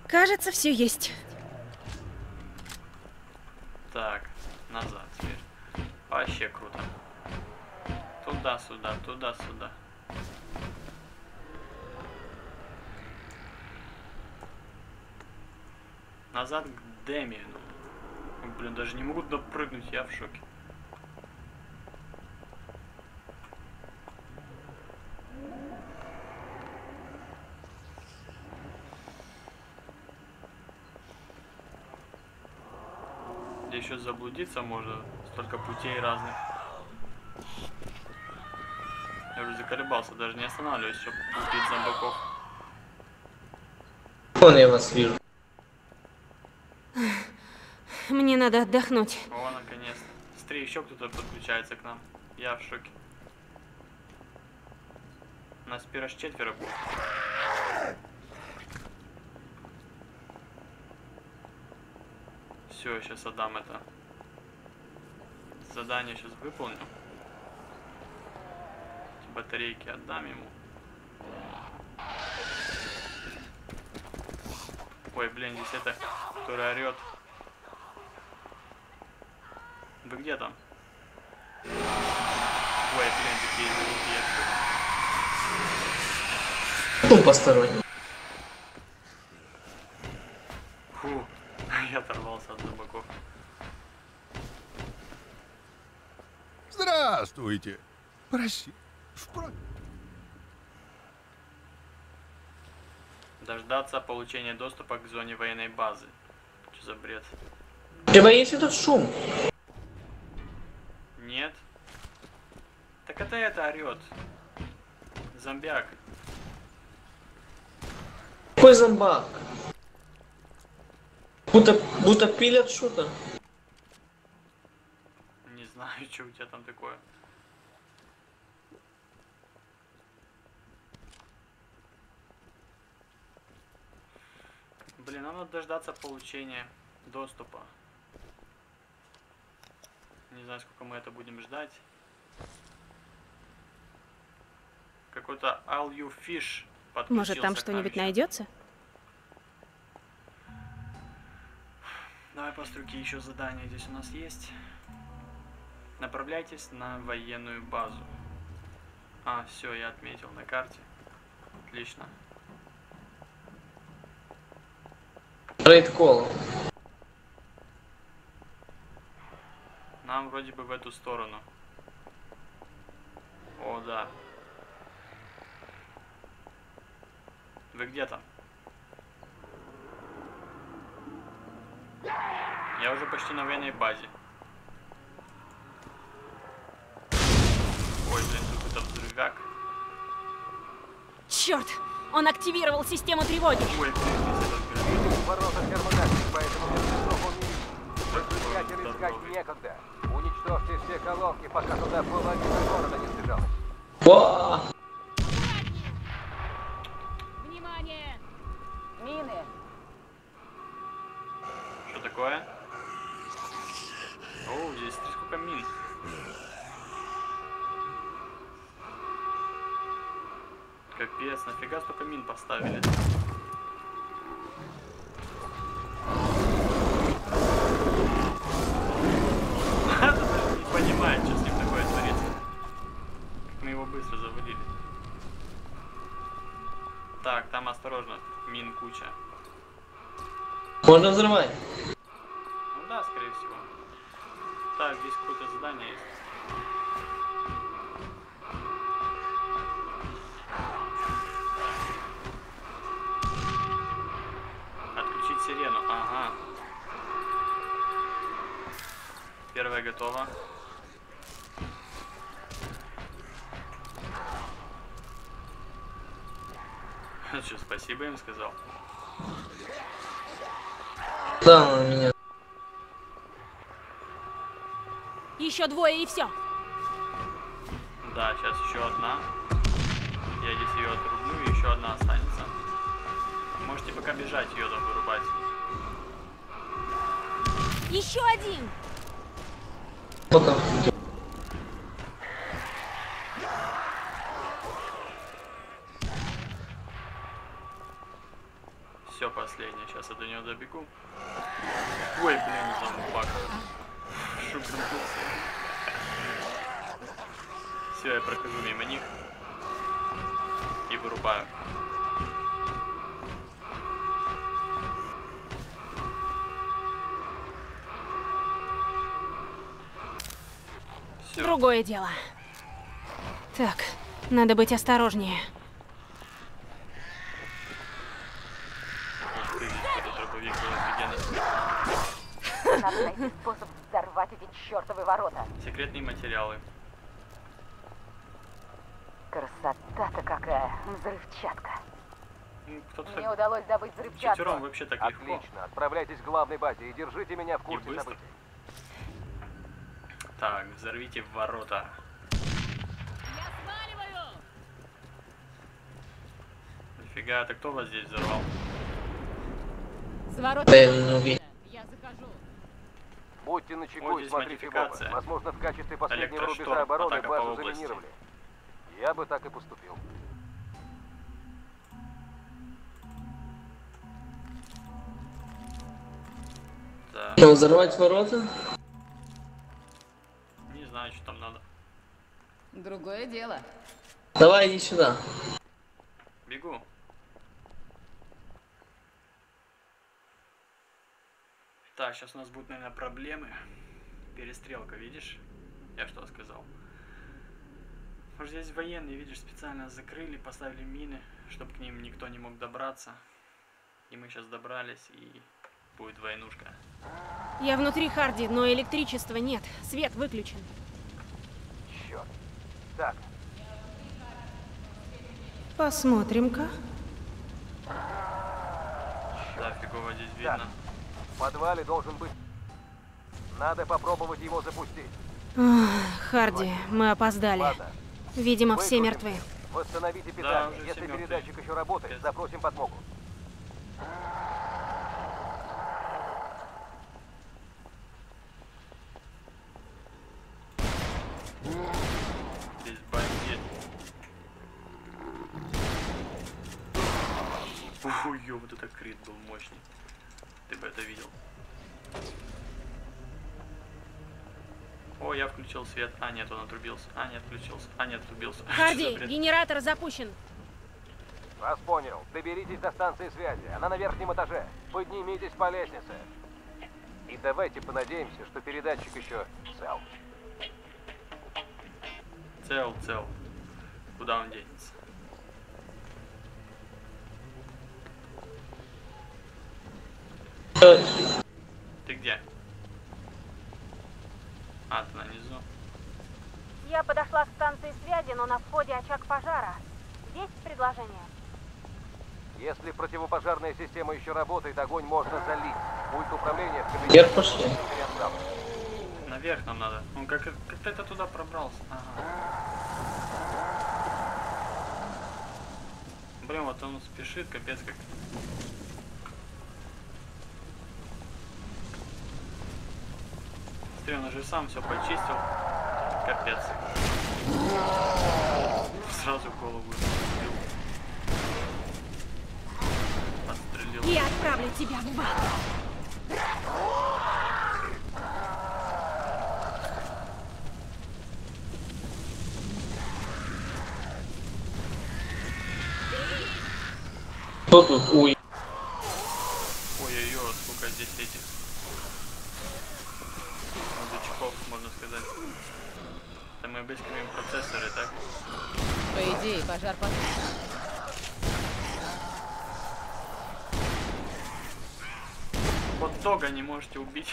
Кажется, все есть. Так, назад теперь. Вообще круто. Туда-сюда, туда-сюда. Назад к Дэмиену. Блин, даже не могут допрыгнуть, я в шоке. Здесь еще заблудиться можно, столько путей разных. Я уже заколебался, даже не останавливаюсь, чтобы убить зомбаков. Вон я вас вижу. Мне надо отдохнуть. О, наконец-то. Смотри, еще кто-то подключается к нам. Я в шоке. У нас теперь аж 4 будет. Все, я сейчас отдам это. Задание сейчас выполню. Эти батарейки отдам ему. Ой, блин, здесь это, который орет. Вы где там? Ой, блин, такие звуки. Ну, посторонний. Фу, я оторвался от зомбаков. Здравствуйте. Прости. Дождаться получения доступа к зоне военной базы. Что за бред? У тебя есть этот шум? Нет. Так это орет. Зомбяк. Какой зомбак? Будто пилят что-то. Не знаю, что у тебя там такое. Блин, нам надо дождаться получения доступа. Не знаю, сколько мы это будем ждать. Какой-то All You Fish подключился. Может, там что-нибудь найдется? Давай, постройки, еще задания здесь у нас есть. Направляйтесь на военную базу. А, все, я отметил на карте. Отлично. Рейд кол. Нам вроде бы в эту сторону. О, да. Вы где там? Я уже почти на военной базе. Ой, блин, тут это взрывяк. Черт! Он активировал систему тревоги. Ой, блин, здесь этот гранит. Ворота термодатчик, поэтому катастрофу не Выключатель искать некогда. Уничтожьте все колонки, пока туда половина города не сбежалась. Ва! Внимание! Мины! Что такое? О, здесь сколько мин. Капец, нафига столько мин поставили? Не понимает, что с ним такое творится. Как мы его быстро завалили. Так, там осторожно, мин куча. Можно взрывать? Ну да, скорее всего. Так, здесь какое-то задание есть. Отключить сирену. Ага. Первая готова. Что, спасибо им сказал? Да, он меня. Еще двое и все. Да, сейчас еще одна. Я здесь ее отрублю, и еще одна останется. Можете пока бежать ее там вырубать. Еще один. Пока. Все, последняя. Сейчас я до нее добегу. Ой, блин, зомбак. Шукнулся. Все, я прохожу мимо них. И вырубаю. Всё. Другое дело. Так, надо быть осторожнее. Ух ты, этот дробовик был офигенный. Надо найти способ взорвать эти чертовы ворота. Секретные материалы. Красота-то какая. Взрывчатка. Ну, кто-то Мне так... удалось добыть взрывчатку. Четвером вообще так легко. Отлично. Отправляйтесь к главной базе и держите меня в курсе быстро. событий. Так, взорвите ворота. Я сваливаю! Нифига, это кто вас здесь взорвал? С ворот. Да я не увидел. Я захожу. Будьте начеку Вот и здесь смотрите в модификация. оба. Возможно, в качестве последнего Электрошторм, рубежа обороны атака по базу области. заминировали. Я бы так и поступил. Да. Ну, взорвать ворота? Не знаю, что там надо. Другое дело. Давай, иди сюда. Бегу. Так, сейчас у нас будут, наверное, проблемы. Перестрелка, видишь? Я что сказал? Может, здесь военные, видишь, специально закрыли, поставили мины, чтобы к ним никто не мог добраться. И мы сейчас добрались, и будет войнушка. Я внутри, Харди, но электричества нет. Свет выключен. Черт. Так, Посмотрим-ка. Да, фигово здесь видно. в подвале должен быть. Надо попробовать его запустить. Харди, мы опоздали. Ладно. Видимо, все Выкрутим. мертвы. Восстановите Да, питание. уже Если все мертвы. передатчик еще работает, Пипец. запросим подмогу. Здесь бандит. Ой, вот это крит был мощный. Ты бы это видел. О, я включил свет. А, нет, он отрубился. А, нет, включился. А, нет, отрубился. Что за Харди, бред? генератор запущен. Вас понял. Доберитесь до станции связи. Она на верхнем этаже. Поднимитесь по лестнице. И давайте понадеемся, что передатчик еще цел. Цел. Куда он денется? Ты где? А, ты внизу. Я подошла к станции связи, но на входе очаг пожара. Есть предложение? Если противопожарная система еще работает, огонь можно залить. Пульт управления в кабинете. Вверх пошли. Наверх нам надо. Он как это туда пробрался. Ага. Блин, вот он спешит, капец как. Смотри, он уже сам все почистил. Капец. Сразу голову застрелил. Подстрелил. Я отправлю тебя в ад. Кто тут? Ой. Ой-ой-ой, сколько здесь этих сундучков, можно сказать. Это мы обыскиваем процессоры, так? По идее, пожар потушен. Хот-дога не можете убить.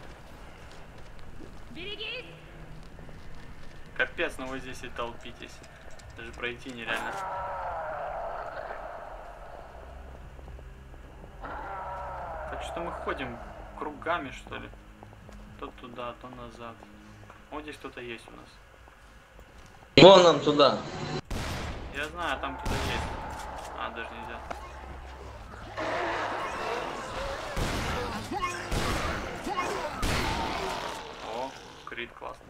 Берегись! Капец, но вы здесь и толпитесь. Даже пройти нереально. Так что мы ходим кругами, что ли? То туда, то назад. Вот здесь кто-то есть у нас. Вон нам туда. Я знаю, там кто-то есть. А, даже нельзя. О, крит классный.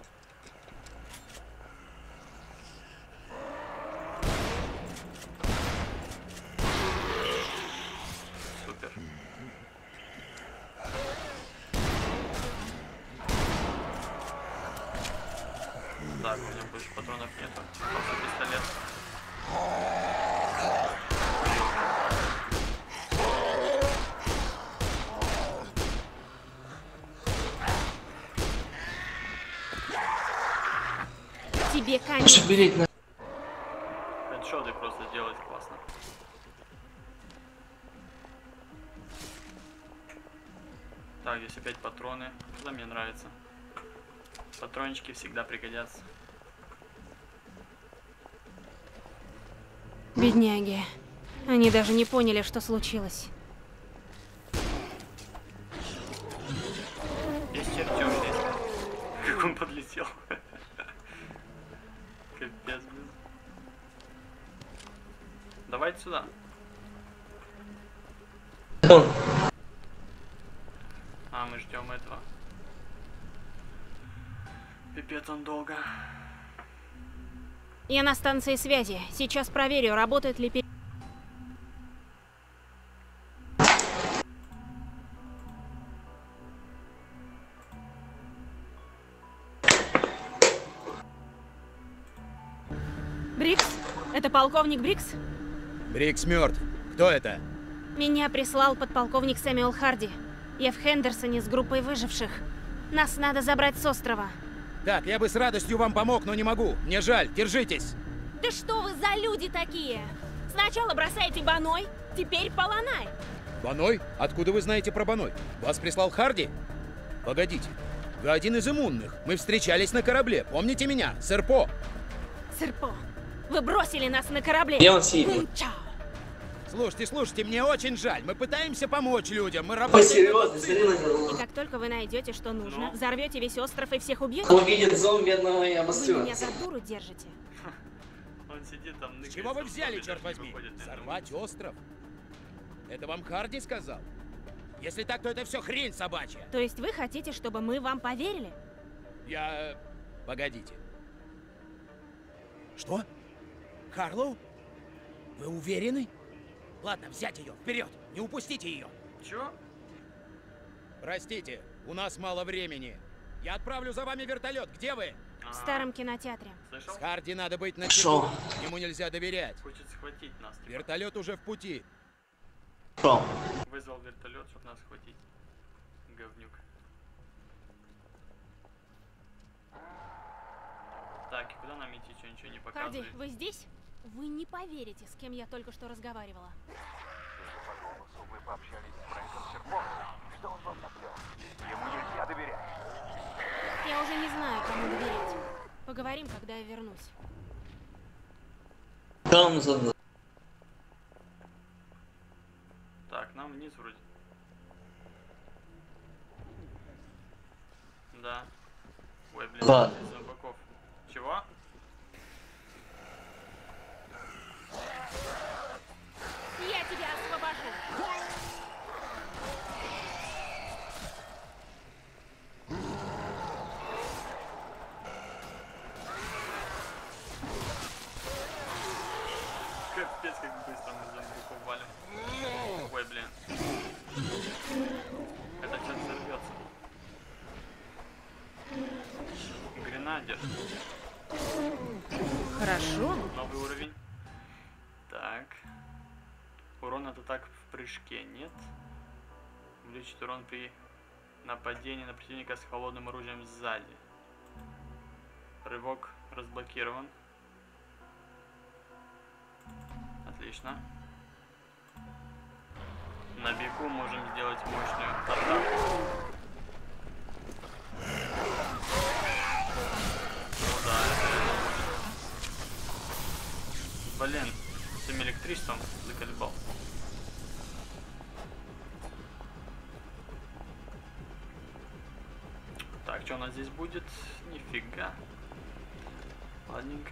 Супер. Так, у меня больше патронов нету. Просто пистолет. Тебе конец. Шиберить на... Хедшоты просто делать классно. Так, здесь опять патроны. Это мне нравится. Патрончики всегда пригодятся. Бедняги. Они даже не поняли, что случилось. Есть чертеж здесь. Как он подлетел. Капец, блин. Давайте сюда. А, мы ждем этого. Пипец, он долго. Я на станции связи. Сейчас проверю, работает ли Брикс? Это полковник Брикс? Брикс мертв. Кто это? Меня прислал подполковник Сэмюэл Харди. Я в Хендерсоне с группой выживших. Нас надо забрать с острова. Так, я бы с радостью вам помог, но не могу. Мне жаль, держитесь. Да что вы за люди такие? Сначала бросаете Баной, теперь Полонай. Баной? Откуда вы знаете про Баной? Вас прислал Харди? Погодите, вы один из иммунных. Мы встречались на корабле. Помните меня? Сэр По. Сэр По, вы бросили нас на корабле. Где он сидит? Чао. Слушайте, мне очень жаль. Мы пытаемся помочь людям. Мы Ой, работаем... серьезно, смотри на И него. как только вы найдете, что нужно, Ну? взорвете весь остров и всех убьете, Он видит зомби одного и вы меня обострется. за дуру держите. Он сидит там, С чего вы ныкается, взяли, зомби черт даже не возьми? выходит, наверное, Взорвать остров? Это вам Харди сказал? Если так, то это все хрень собачья. То есть вы хотите, чтобы мы вам поверили? Я... Погодите. Что? Харлоу? Вы уверены? Ладно, взять ее, вперед! Не упустите ее! Чё? Простите, у нас мало времени. Я отправлю за вами вертолет. Где вы? В старом кинотеатре. Слышал? С Харди надо быть на Шо? чеку. Ему нельзя доверять. Хочет схватить нас. Типа. Вертолет уже в пути. Шо? Вызвал вертолет, чтобы нас схватить. Говнюк. Так, и куда нам идти? Что, ничего не Харди, показывает? вы здесь? Вы не поверите, с кем я только что разговаривала. Вы пообщались с Фрэнком Серпом. Что он вам наплел? Ему нельзя доверять. Я уже не знаю, кому доверять. Поговорим, когда я вернусь. Там задал. Так, нам вниз вроде. Да. Ой, блин, Да. из зомбаков. Чего? Я тебя освобожу. Капец, как быстро мы зомбаков валим. Ой, блин. Это что-то взорвется. Гренадер. Хорошо. Новый уровень. Так. Урон от атак в прыжке нет. Увеличит урон при нападении на противника с холодным оружием сзади. Рывок разблокирован. Отлично. На бегу можем сделать мощную атаку. Ну да, это реально мощно. Блин, с этим электричеством заколебал. Так, что у нас здесь будет? Нифига. Ладненько.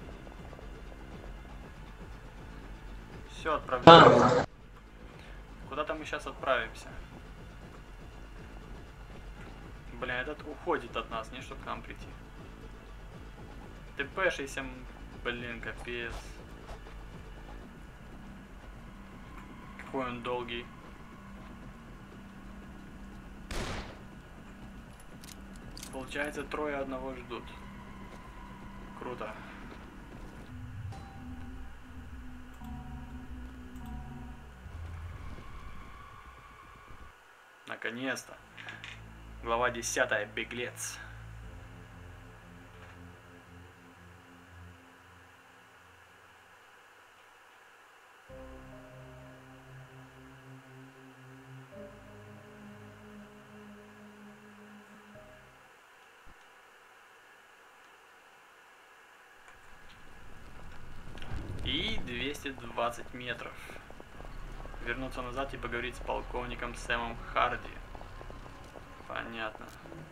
Все, отправляемся. Куда-то мы сейчас отправимся. Блин, этот уходит от нас, не чтобы к нам прийти. ТП-шийся, блин, капец. Какой он долгий. получается, трое одного ждут. Круто. Наконец-то. Глава 10. Беглец. И 220 метров. Вернуться назад и поговорить с полковником Сэмом Харди. Понятно.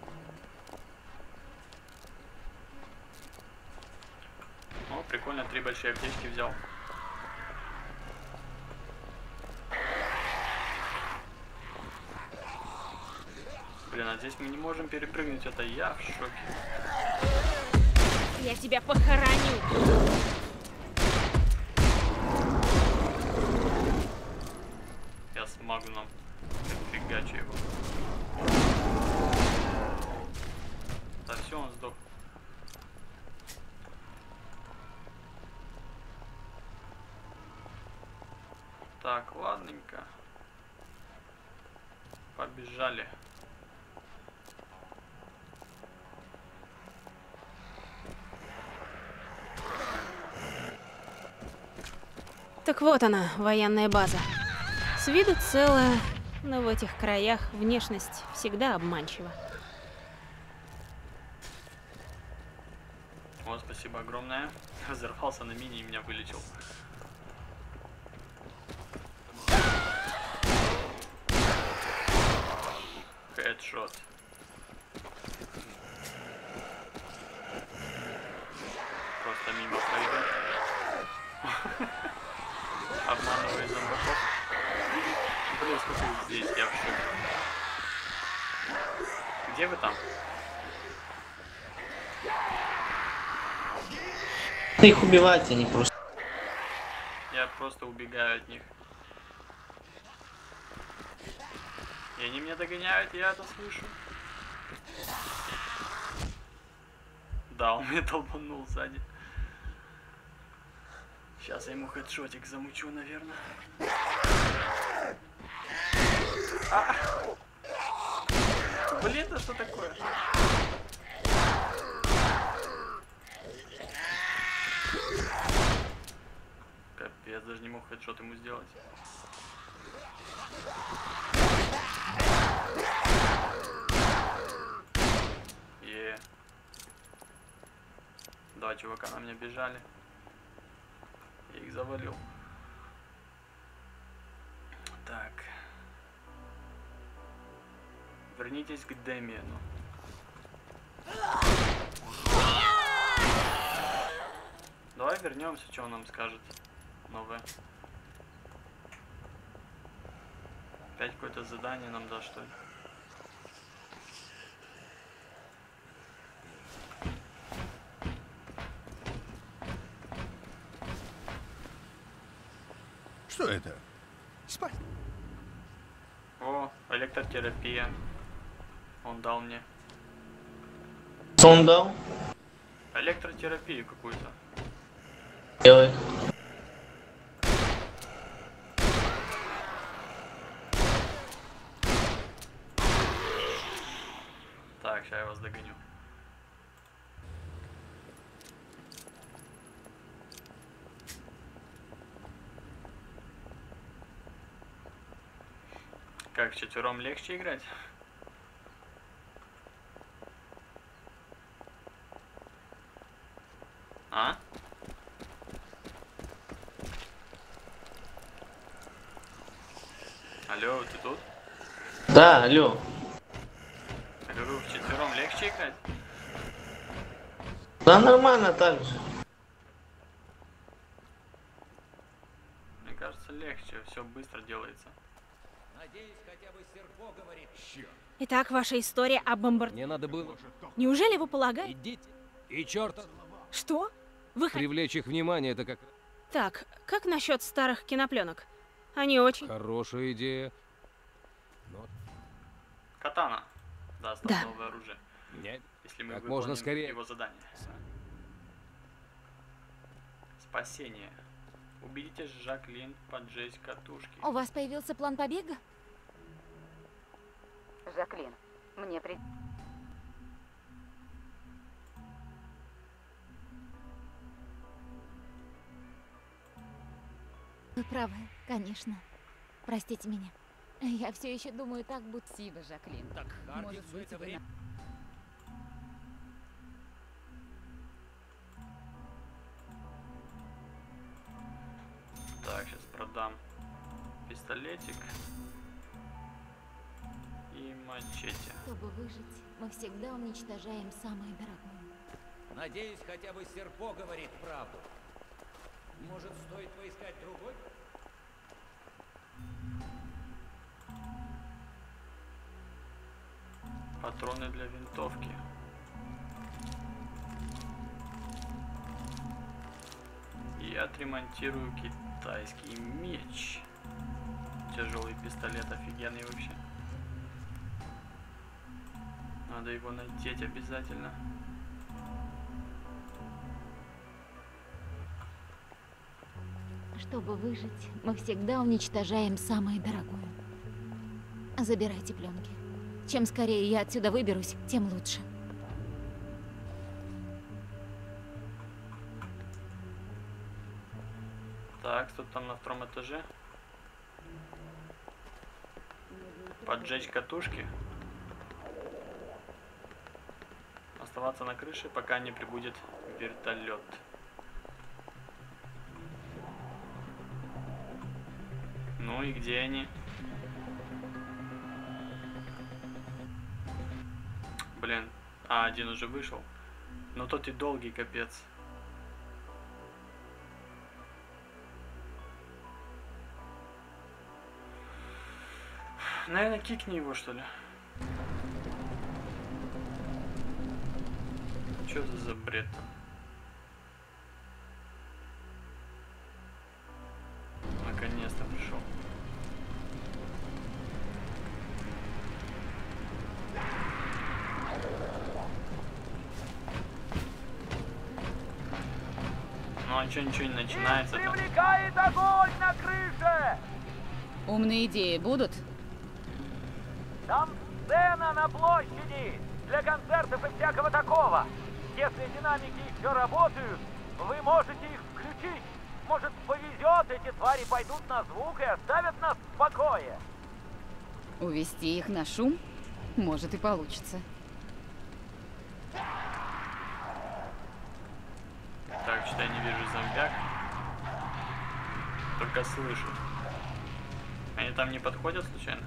О, прикольно, 3 большие аптечки взял. Блин, а здесь мы не можем перепрыгнуть, это я в шоке. Я тебя похороню. Я с магном фигачу его. Да все, он сдох. Так, ладненько. Побежали. Так вот она, военная база. С виду целая, но в этих краях внешность всегда обманчива. Вот, спасибо огромное. Взорвался на мини и меня вылечил. Хедшот. Просто мимо пройду. Обманываю зомбаков. Блин, сколько их здесь, я в шоке. Где вы там? Их убивать, они просто. Я просто убегаю от них. И они меня догоняют, я это слышу. Да, он меня толпанул сзади. Сейчас я ему хедшотик замучу, наверное. Блин, да что такое? Капец, даже не мог хедшот ему сделать. Два чувака на меня бежали. Я их завалил. Так. Вернитесь к Дэмиену. Давай вернемся, что он нам скажет. Новое. Опять какое-то задание нам даст, что ли? Что это? Спать. О, электротерапия. Он дал мне. Что он дал? Электротерапию какую-то. Делай. Так, сейчас я вас догоню. Как, вчетвером легче играть? А? Алло, ты тут? Да, алло. Я говорю, вчетвером легче играть? Да нормально так же. Мне кажется, легче, все быстро делается. Надеюсь, хотя бы Серпо говорит. Итак, ваша история о бомбардировке. Мне надо было. Неужели вы полагаете? Идите. И черт, Что? Вы привлечь их внимание, это как Так, как насчет старых кинопленок? Они очень... хорошая идея. Но Катана. Да, стало Да. новое оружие. Нет. Если мы Как выполним можно скорее. его задание. Спасение. Убедите Жаклин поджечь катушки. У вас появился план побега? Жаклин, мне при... Вы правы, конечно. Простите меня. Я все еще думаю так, будто... Спасибо, Жаклин. Так Харди Может все быть, это тебе время... Так, сейчас продам пистолетик и мачете. Чтобы выжить, мы всегда уничтожаем самое дорогое. Надеюсь, хотя бы Серпо говорит правду. Может, стоит поискать другой? Патроны для винтовки. И отремонтирую китайский меч. Тяжелый пистолет офигенный вообще. Надо его надеть обязательно. Чтобы выжить, мы всегда уничтожаем самое дорогое. Забирайте пленки. Чем скорее я отсюда выберусь, тем лучше. Так, кто там на втором этаже? Поджечь катушки. Оставаться на крыше, пока не прибудет вертолет. Ну и где они? Блин, один уже вышел. Но тот и долгий, капец. Наверное, кикни его, что ли. Что это за бред там? Наконец-то пришел. Ну а что ничего не начинается? Привлекает огонь на крыше! Умные идеи будут? Там сцена на площади для концертов и всякого такого. Если динамики еще работают, вы можете их включить. Может, повезет, эти твари пойдут на звук и оставят нас в покое. Увести их на шум? Может и получится. Так, что я не вижу зомбяк. Только слышу. Они там не подходят случайно?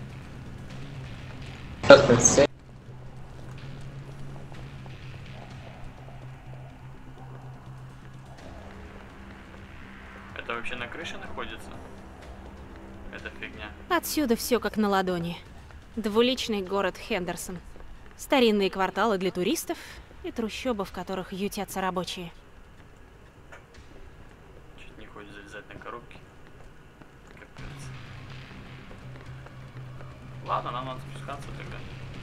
Это вообще на крыше находится? Это фигня. Отсюда все как на ладони. Двуличный город Хендерсон. Старинные кварталы для туристов и трущобы, в которых ютятся рабочие. Чуть не хочет залезать на коробки. Капец. Ладно, нам надо спускаться тогда.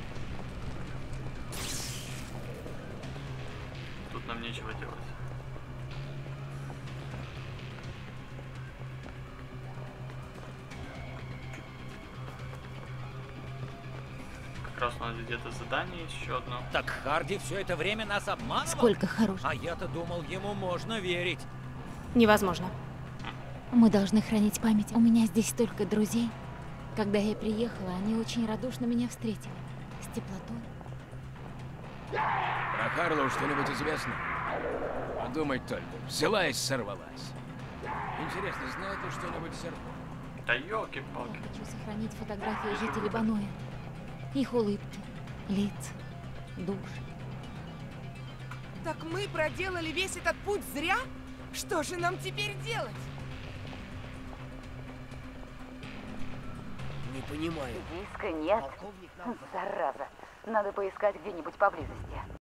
Тут нам нечего делать. Как раз у нас где-то задание еще одно. Так Харди все это время нас обманывал? Сколько хороших. А я-то думал, ему можно верить. Невозможно. Мы должны хранить память. У меня здесь столько друзей. Когда я приехала, они очень радушно меня встретили. С теплотой. Про Харлоу что-нибудь известно? Подумать только. Взяла и сорвалась. Интересно, знает ли что-нибудь Серпо? Да елки-палки. Я хочу сохранить фотографии жителей Баноя. Их улыбки, лица, души. Так мы проделали весь этот путь зря? Что же нам теперь делать? Не понимаю. Диска нет. Зараза. Надо поискать где-нибудь поблизости.